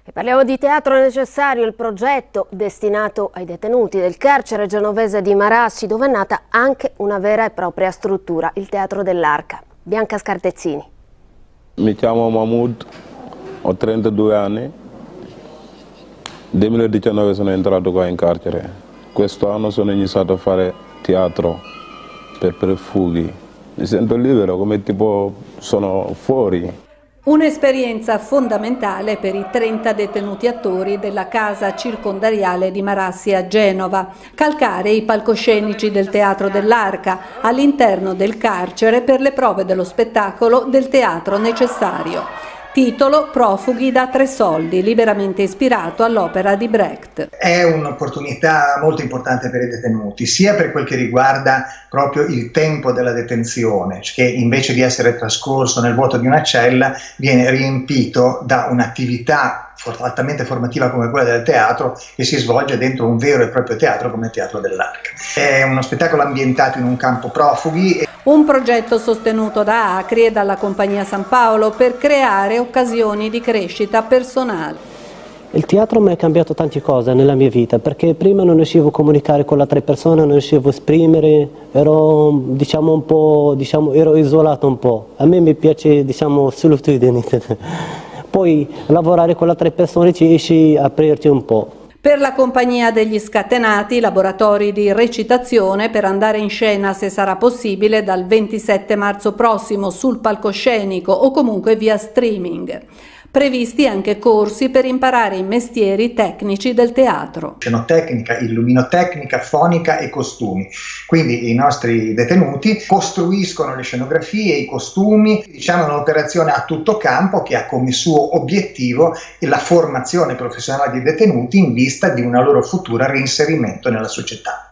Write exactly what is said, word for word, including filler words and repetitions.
E parliamo di teatro necessario, il progetto destinato ai detenuti del carcere genovese di Marassi, dove è nata anche una vera e propria struttura, il Teatro dell'Arca. Bianca Scartezzini. Mi chiamo Mahmoud, ho trentadue anni, nel duemiladiciannove sono entrato qua in carcere. Quest'anno sono iniziato a fare teatro per profughi. Mi sento libero, come tipo sono fuori. Un'esperienza fondamentale per i trenta detenuti attori della casa circondariale di Marassi a Genova, calcare i palcoscenici del Teatro dell'Arca all'interno del carcere per le prove dello spettacolo del teatro necessario. Titolo Profughi da tre soldi, liberamente ispirato all'opera di Brecht. È un'opportunità molto importante per i detenuti, sia per quel che riguarda proprio il tempo della detenzione, che invece di essere trascorso nel vuoto di una cella viene riempito da un'attività altamente formativa come quella del teatro, che si svolge dentro un vero e proprio teatro come il Teatro dell'Arca. È uno spettacolo ambientato in un campo profughi. Un progetto sostenuto da Acri e dalla Compagnia San Paolo per creare occasioni di crescita personale. Il teatro mi ha cambiato tante cose nella mia vita, perché prima non riuscivo a comunicare con le altre persone, non riuscivo a esprimere, ero, diciamo, un po', diciamo, ero isolato un po'. A me mi piace, diciamo, solitudine. Poi lavorare con le altre persone ci riesci a aprirti un po'. Per la Compagnia degli Scatenati, laboratori di recitazione per andare in scena, se sarà possibile, dal ventisette marzo prossimo sul palcoscenico o comunque via streaming. Previsti anche corsi per imparare i mestieri tecnici del teatro. Scenotecnica, illuminotecnica, fonica e costumi. Quindi i nostri detenuti costruiscono le scenografie, i costumi, diciamo un'operazione a tutto campo che ha come suo obiettivo la formazione professionale dei detenuti in vista di un loro futuro reinserimento nella società.